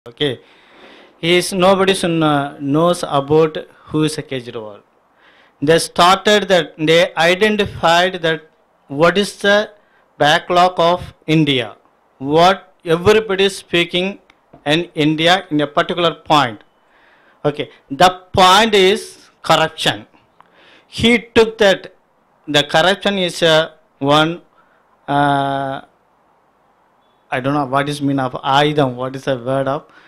Okay, nobody knows about who is a Kejriwal. They started that, they identified that what is the backlog of India, what everybody is speaking in India in a particular point. Okay, the point is corruption. He took that the corruption is one. I don't know what is mean of Aidam. What is the word of?